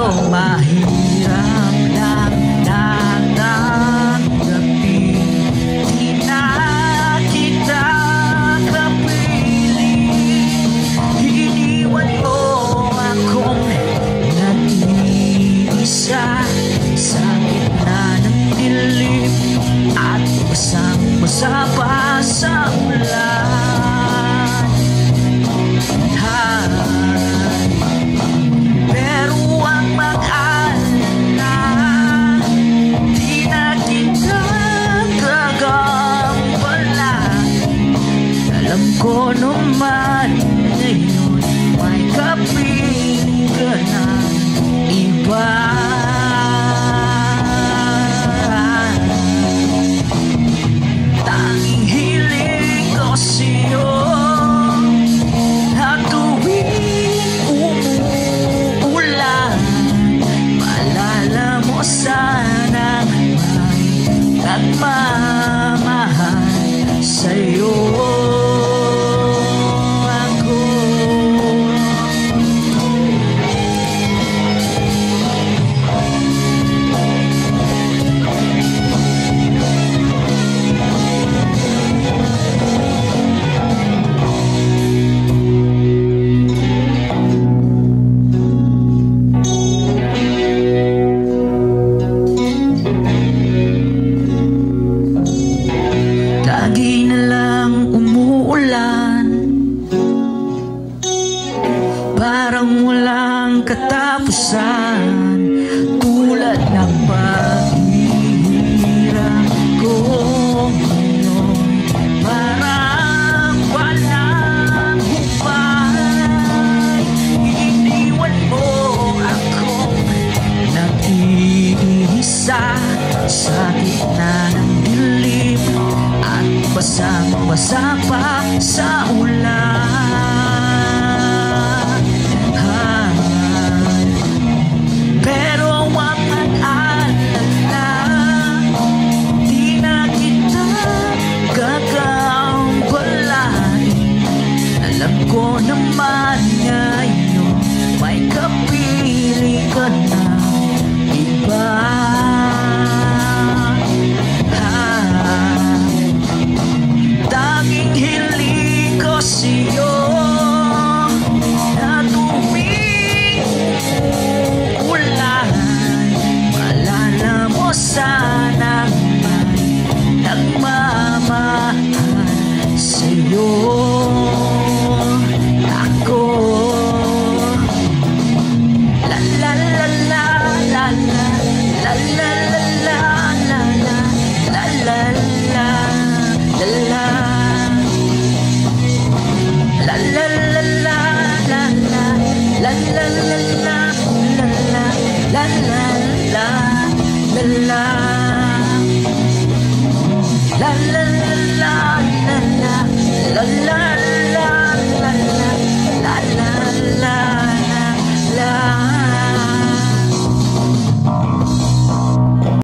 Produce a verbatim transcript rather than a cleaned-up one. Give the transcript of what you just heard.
mahirap lang natanggapin. Di na kita kapiling, iniwan mo akong nag-iisa sa gitna ng dilim at basang-basa pa sa ulan. Pero ang mag-alala, di na kita gagampalan. Alam ko naman ngayon may kapiling ka ng iba. Tanging hiling ko sa'yo na tuwing umuulan, maalala mo sanang may nagmamahal sa'yo. Lagi na lang umuulan, parang walang katapusan, tulad ng paghihirap ko ngayon. Parang walang hubay, iniwan mo akong nag-iisa sa gitna ng dilim at basang-basa pa sa ulan.